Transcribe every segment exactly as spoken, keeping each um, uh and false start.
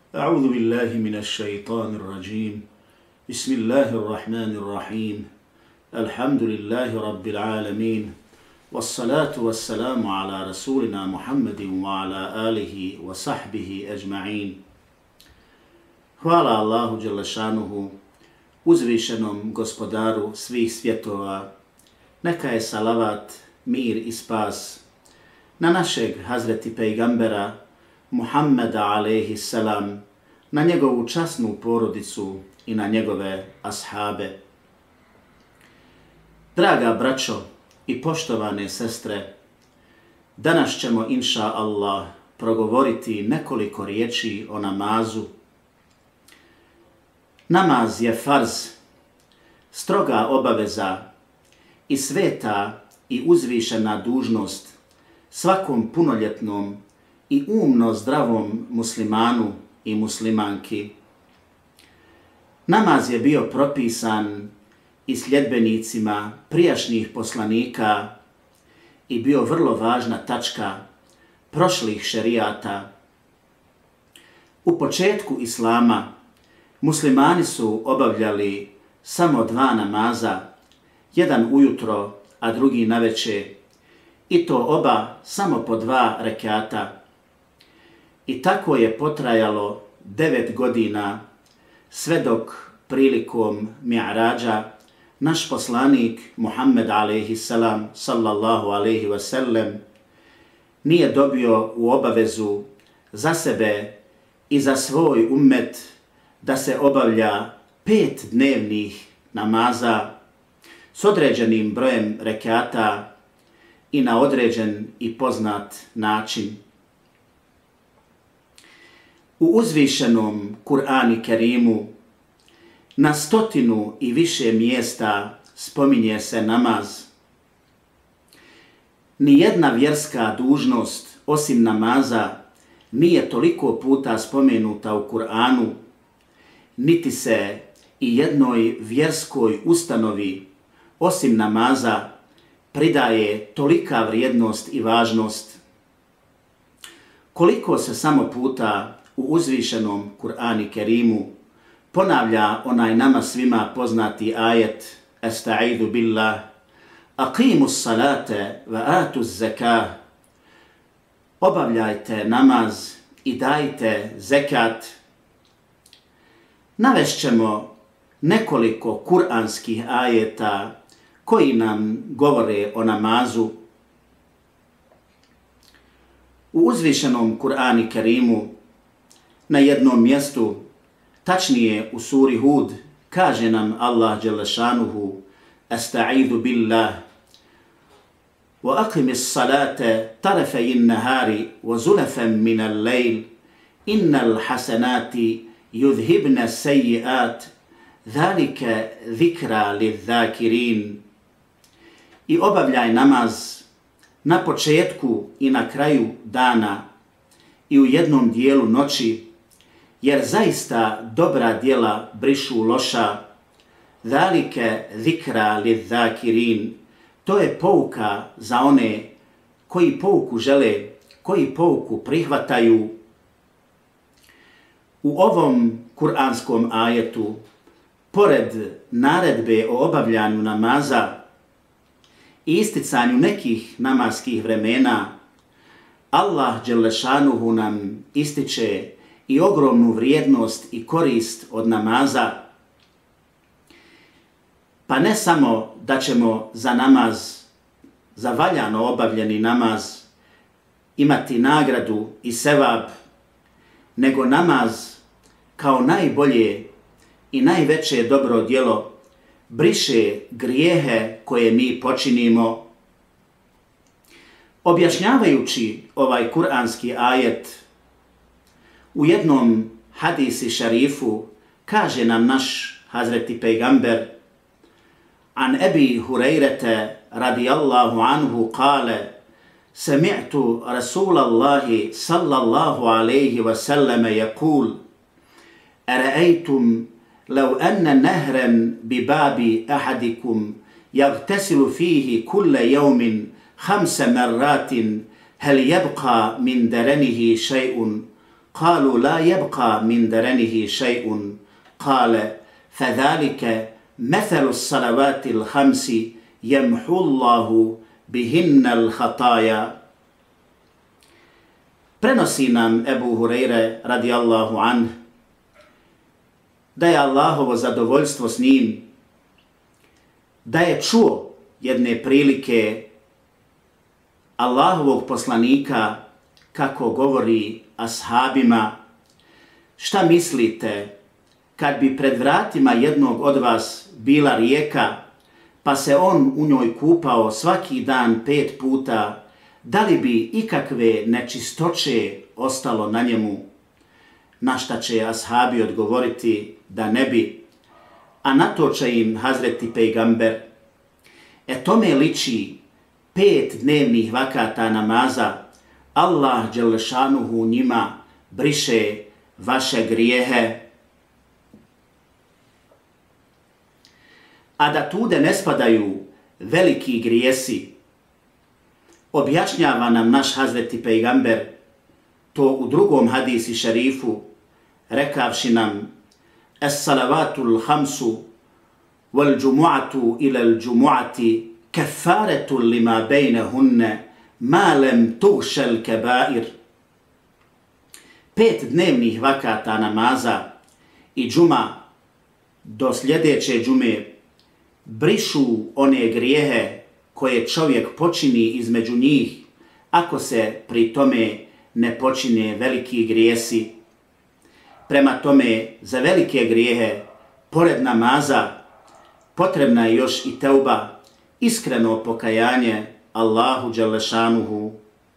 أعوذ بالله من الشيطان الرجيم بسم الله الرحمن الرحيم الحمد لله رب العالمين والصلاة والسلام على رسولنا محمد وعلى آله وصحبه أجمعين. Hvala Allahu Đelešanuhu, uzvišenom gospodaru svih svjetova. Neka je salavat, mir i spas na našeg Hazreti Pejgambera Muhammeda alejhi selam, na njegovu časnu porodicu i na njegove ashabe. Draga braćo i poštovane sestre, danas ćemo inša Allah progovoriti nekoliko riječi o namazu. Namaz je farz, stroga obaveza i sveta i uzvišena dužnost svakom punoljetnom i umno zdravom muslimanu i muslimanki. Namaz je bio propisan i sljedbenicima prijašnjih poslanika i bio vrlo važna tačka prošlih šerijata. U početku islama muslimani su obavljali samo dva namaza, jedan ujutro, a drugi naveče, i to oba samo po dva rekata. I tako je potrajalo devet godina, sve dok prilikom Mi'rađa naš poslanik Muhammed alejhi selam sallallahu alejhi ve sellem nije dobio u obavezu za sebe i za svoj ummet da se obavlja pet dnevnih namaza s određenim brojem rekata i na određen i poznat način. U uzvišenom Kur'anu Kerimu na stotinu i više mjesta spominje se namaz. Nijedna vjerska dužnost osim namaza nije toliko puta spomenuta u Kur'anu, niti se i jednoj vjerskoj ustanovi osim namaza pridaje tolika vrijednost i važnost. Koliko se samo puta u uzvišenom Kur'anu Kerimu ponavlja onaj nama svima poznati ajet Estaidu billah, aqimus salate wa atuz zakah, obavljajte namaz i dajte zekat. Navešćemo nekoliko kur'anskih ajeta koji nam govore o namazu. U uzvišenom Kur'anu Kerimu na jednom mjestu, tačnije u suri Hud, kaže nam Allah Đelešanuhu Estaidu billah wa aqimis salate tarafein nahari wa zulafan minal lejl innal hasanati yudhibna sejjiat zalika zikra lidzakirin. I obavljaj namaz na početku i na kraju dana i u jednom dijelu noći, jer zaista dobra djela brišu loša. Zalike zikra lidzakirin, to je pouka za one koji pouku žele, koji pouku prihvataju. U ovom kur'anskom ajetu, pored naredbe o obavljanju namaza i isticanju nekih namaskih vremena, Allah Đelešanuhu nam ističe i ogromnu vrijednost i korist od namaza. Pa ne samo da ćemo za namaz, za valjano obavljeni namaz, imati nagradu i sevab, nego namaz kao najbolje i najveće dobro djelo briše grijehe koje mi počinimo. Objašnjavajući ovaj kur'anski ajet, u jednom hadisi šarifu kaže nam naš Hazreti Pejgamber an Ebi Hurejrete radijallahu anhu kale sami'tu Rasulallahi sallallahu alaihi wa sallame yakul ara'aytum law anna nahran bi babi ahadikum yaghtasilu fihi kulla yawmin khamsa marratin hal yabqa min daranihi shay'un قالوا لا يبقى من درنه شيء قال فذلك مثل الصلوات الخمس يمحو الله بهن الخطايا. Prenosi nam Ebu Hureyre radijallahu anh da je Allahovo zadovoljstvo s njim, da je čuo jedne prilike Allahovog poslanika kako govori ashabima: šta mislite kad bi pred vratima jednog od vas bila rijeka, pa se on u njoj kupao svaki dan pet puta, da li bi ikakve nečistoće ostalo na njemu? Na šta će ashabi odgovoriti da ne bi, a na to će im Hazreti Pejgamber: e tome liči pet dnevnih vakata namaza, Allah dželešanuhu njima briše vaše grijehe. A da tude ne spadaju veliki grijesi, objašnjava nam naš Hazreti Pejgamber to u drugom hadisi šerifu, rekavši nam: es-salavatul hamsu wal džumu'atu ilal džumu'ati kafaretu lima bejnehunne ma lem tušel kebair. Pet dnevnih vakata namaza i džuma do sljedeće džume brišu one grijehe koje čovjek počini između njih, ako se pri tome ne počine veliki grijesi. Prema tome, za velike grijehe, pored namaza, potrebna je još i teuba, iskreno pokajanje Allahu dželešanuhu.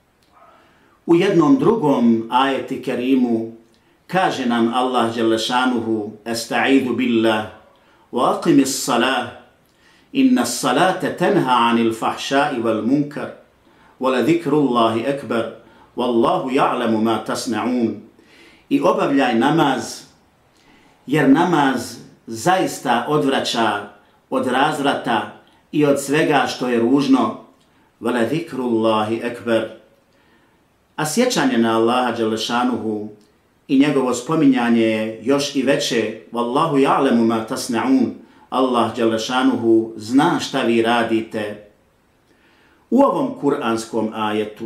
U jednom drugom ajeti kerimu kaže nam Allah dželešanuhu: Estaidu billah wa aqimis salah inna salate tenha anil fahšai wal munkar wa la zikrullahi ekber wallahu ja'lemu ma tasna'un. I obavljaj namaz, jer namaz zaista odvraća od razvrata i od svega što je ružno. Wa la zikrullahi ekber. A sjećanje na Allaha dželešanuhu i njegovo spominjanje je još i veće. Wallahu ja'lemu ma tasna'un. Allah dželešanuhu zna šta vi radite. U ovom kuranskom ajetu,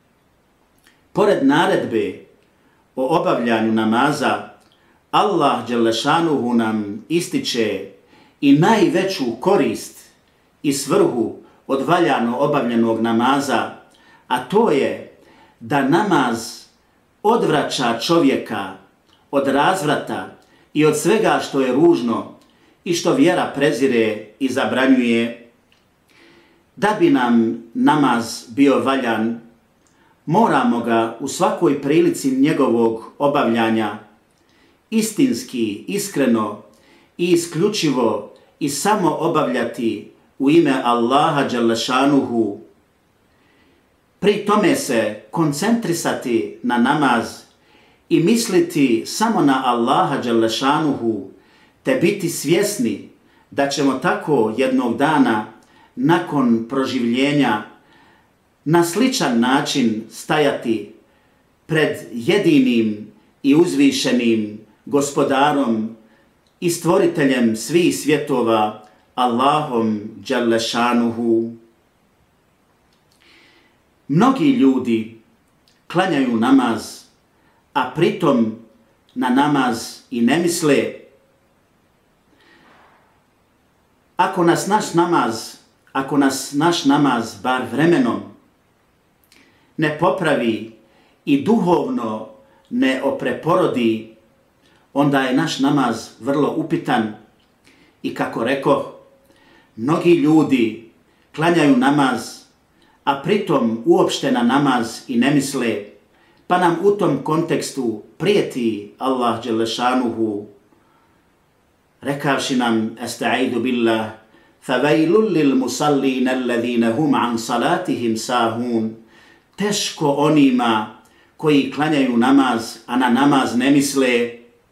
pored naredbe o obavljanju namaza, Allah dželešanuhu nam ističe i najveću korist i svrhu od valjano obavljenog namaza, a to je da namaz odvraća čovjeka od razvrata i od svega što je ružno i što vjera prezire i zabranjuje. Da bi nam namaz bio valjan, moramo ga u svakoj prilici njegovog obavljanja istinski, iskreno i isključivo i samo obavljati u ime Allaha dželešanuhu. Pri tome se koncentrisati na namaz i misliti samo na Allaha dželešanuhu, te biti svjesni da ćemo tako jednog dana nakon proživljenja na sličan način stajati pred jedinim i uzvišenim gospodarom i stvoriteljem svih svjetova, Allahom dželešanuhu. Mnogi ljudi klanjaju namaz, a pritom na namaz i ne misle. Ako nas naš namaz, ako nas naš namaz bar vremenom ne popravi i duhovno ne opreporodi, onda je naš namaz vrlo upitan. I kako rekoh, mnogi ljudi klanjaju namaz, a pritom uopšte na namaz i ne misle, pa nam u tom kontekstu prijeti Allah dželešanuhu, rekavši nam: Estaidu billah, favejlul lil musallin alladhina hum an salatihim sahun. Teško onima koji klanjaju namaz, a na namaz ne misle.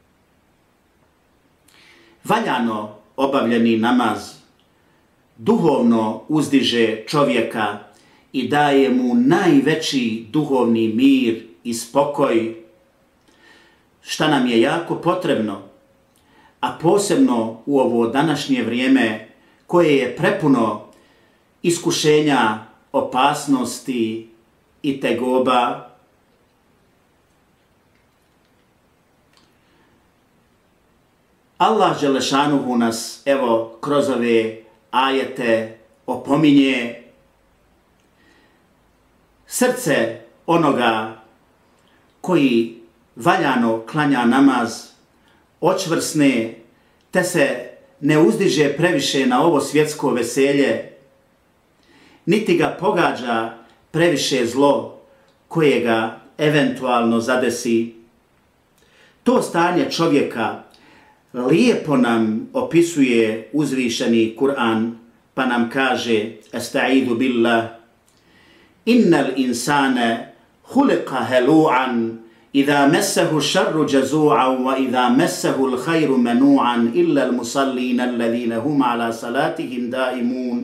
Valjano obavljeni namaz duhovno uzdiže čovjeka i daje mu najveći duhovni mir i spokoj. šta nam je jako potrebno, a posebno u ovo današnje vrijeme koje je prepuno iskušenja, opasnosti i tegoba. Allah dželešanuhu nas evo kroz ove ajete opominje. Srce onoga koji valjano klanja namaz očvrsne, te se ne uzdiže previše na ovo svjetsko veselje, niti ga pogađa previše zlo koje ga eventualno zadesi. To stanje čovjeka lijepo nam opisuje uzvišeni Kur'an, pa nam kaže: Estaidu billah, innal insane huliqa helu'an, idha messehu šarru jazu'an, wa idha messehu l'hajru menu'an, illa l'musallina alladhina hum ala salatihim daimun.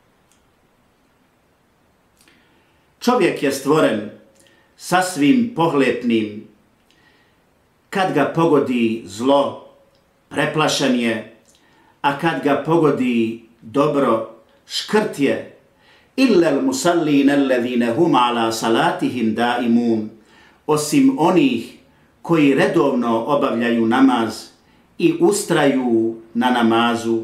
Čovjek je stvoren sasvim pohlepnim. Kad ga pogodi zlo, preplašen je, a kad ga pogodi dobro, škrt je. Illa l'musallina alladhina hum ala salatihim daimun. Osim onih koji redovno obavljaju namaz i ustraju na namazu.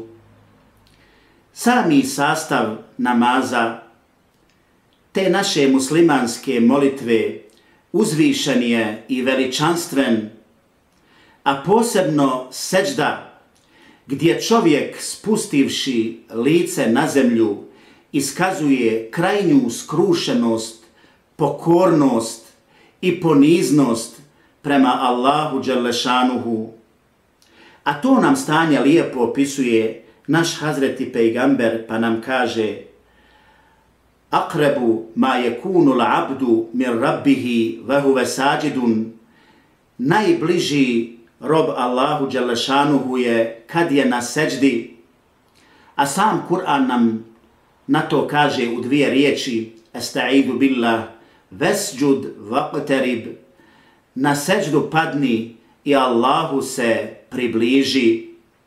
Sami sastav namaza, te naše muslimanske molitve, uzvišen je i veličanstven, a posebno seđda, gdje čovjek spustivši lice na zemlju iskazuje krajnju skrušenost, pokornost i poniznost prema Allahu dželešanuhu. A to nam stanje lijepo opisuje naš Hazreti Pejgamber, pa nam kaže: Aqrabu ma yakunu l'abdu min rabbihi wa huwa sajidun. Najbliži rob Allahu dželešanuhu je kad je na seđdi. A sam Kur'an nam na to kaže u dvije riječi: Estaidu billah, vesđud vaqtarib. Na seđdu padni i Allahu se približi.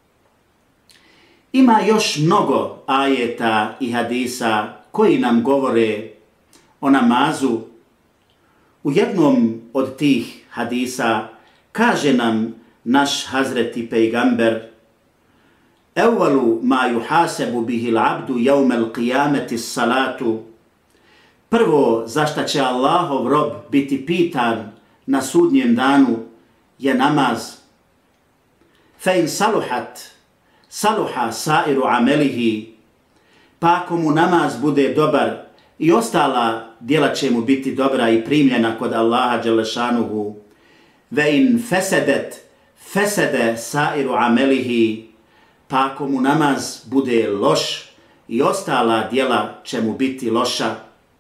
Ima još mnogo ajeta i hadisa koji nam govore o namazu. U jednom od tih hadisa kaže nam naš Hazreti Pejgamber: Evvalu ma yuhasebu bihi l'abdu jevmel qiyameti salatu. Prvo za šta će Allahov rob biti pitan na sudnjem danu je namaz. Fa in saluhat, saluha sairu amelihi. Pa ako mu namaz bude dobar, i ostala djela će mu biti dobra i primljena kod Allaha dželešanuhu. Ve in fesedet, fesede sairu amelihi. Pa ako mu namaz bude loš, i ostala djela će mu biti loša.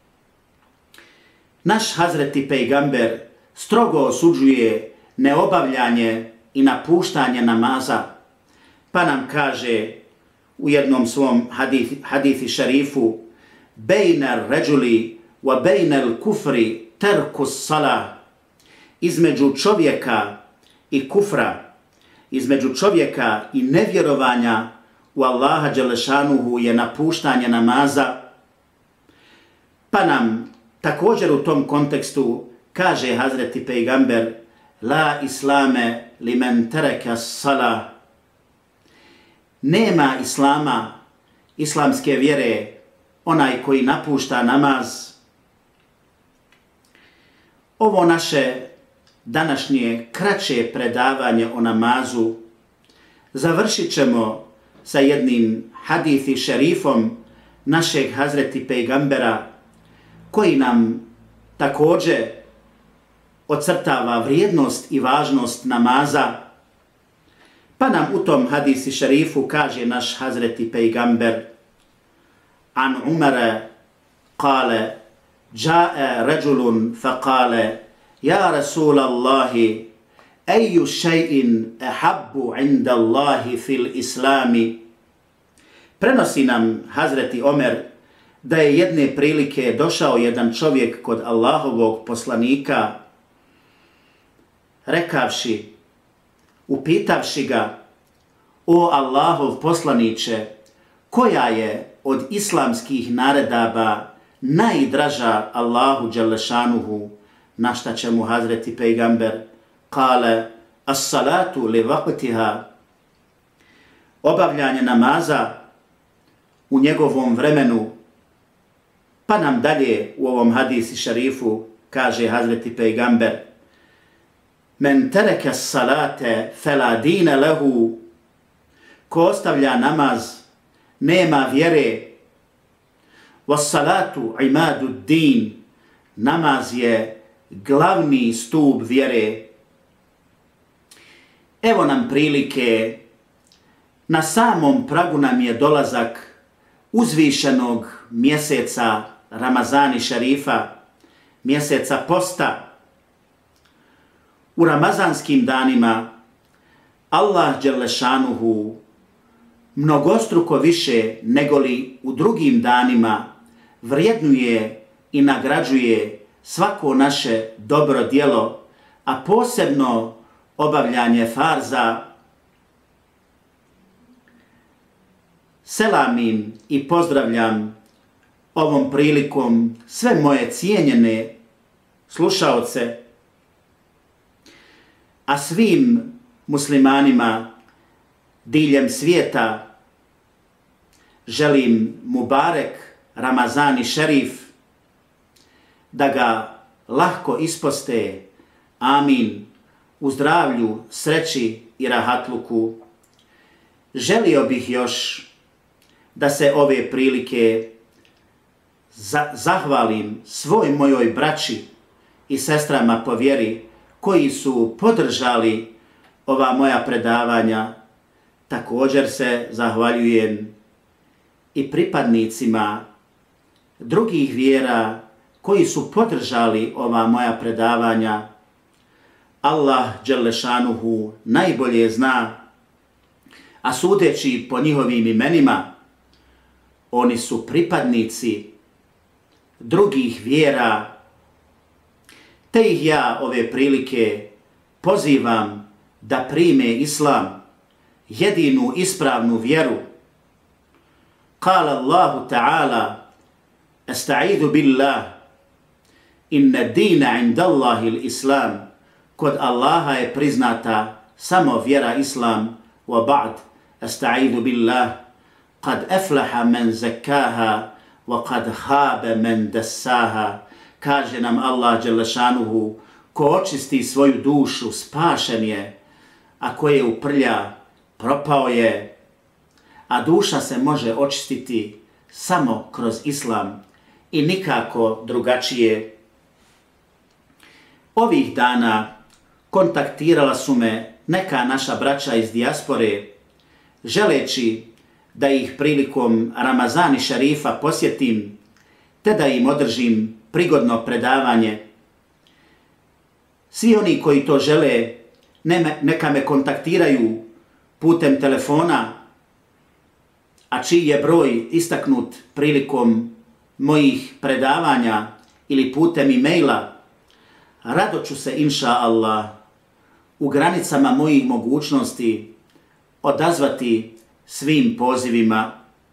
Naš Hazreti Pejgamber strogo osuđuje neobavljanje i napuštanje namaza, pa nam kaže u jednom svom hadith, hadithi šarifu: Bejna ređuli wa bejna kufri terkus salah. Između čovjeka i kufra, između čovjeka i nevjerovanja u Allaha dželešanuhu je napuštanje namaza. Pa nam također u tom kontekstu kaže Hazreti Pejgamber: La islame li men tereka salah. Nema islama, islamske vjere, onaj koji napušta namaz. Ovo naše današnje kraće predavanje o namazu završit ćemo sa jednim hadithi šerifom našeg Hazreti Pejgambera, koji nam također ocrtava vrijednost i važnost namaza. Pa nam u tom hadisi šerifu kaže naš Hazreti Pejgamber: An Umara kale, džae ređulun fa kale, ja Rasulallahi, eju še'in ehabbu inda Allahi fil islami. Prenosi nam Hazreti Omer da je jedne prilike došao jedan čovjek kod Allahovog poslanika, rekavši: upitavši ga: o Allahov poslaniče, koja je od islamskih naredaba najdraža Allahu dželešanuhu, na šta će mu Hazreti pejgamber kale: as-salatu li vaqtiha, obavljanje namaza u njegovom vremenu. Pa nam dalje u ovom hadisi šarifu kaže Hazreti pejgamber: men tereke salate fela dine lehu, ko ostavlja namaz nema vjere. Was salatu imadu din, namaz je glavni stup vjere. Evo nam prilike, na samom pragu nam je dolazak uzvišenog mjeseca Ramazani šarifa, mjeseca posta. U ramazanskim danima Allah dželešanuhu mnogostruko više negoli u drugim danima vrijednuje i nagrađuje svako naše dobro djelo, a posebno obavljanje farza. Selamim i pozdravljam ovom prilikom sve moje cijenjene slušaoce, a svim muslimanima diljem svijeta želim mubarek Ramazani šerif, da ga lahko isposte, amin, u zdravlju, sreći i rahatluku. Želio bih još da se ove prilike za zahvalim svoj mojoj braći i sestrama po vjeri koji su podržali ova moja predavanja. Također se zahvaljujem i pripadnicima drugih vjera koji su podržali ova moja predavanja. Allah dželešanuhu najbolje zna, a sudeći po njihovim imenima, oni su pripadnici drugih vjera, te ih ja ove prilike pozivam da prime islam, jedinu ispravnu vjeru. Kala Allahu ta'ala: esta'idhu billah, inna dina inda Allahi l-islam, kod Allaha je priznata samo vjera islam. Wa ba'd, esta'idhu billah, kad aflaha men zakkaha, wa kad khaba men dassaha. Kaže nam Allah dželešanuhu: ko očisti svoju dušu spašen je, a ko je uprlja propao je. A duša se može očistiti samo kroz islam i nikako drugačije. Ovih dana kontaktirala su me neka naša braća iz dijaspore, želeći da ih prilikom Ramazani šarifa posjetim, te da im održim prigodno predavanje. Svi oni koji to žele, neka me kontaktiraju putem telefona, a čiji je broj istaknut prilikom mojih predavanja, ili putem e-maila. Rado ću se, inša Allah, u granicama mojih mogućnosti odazvati svim pozivima.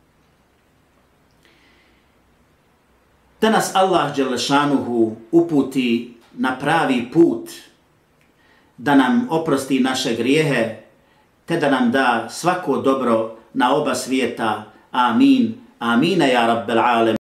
Da nas Allah dželešanuhu uputi na pravi put, da nam oprosti naše grijehe, te da nam da svako dobro na oba svijeta. Amin. Amina ja rabbel alem.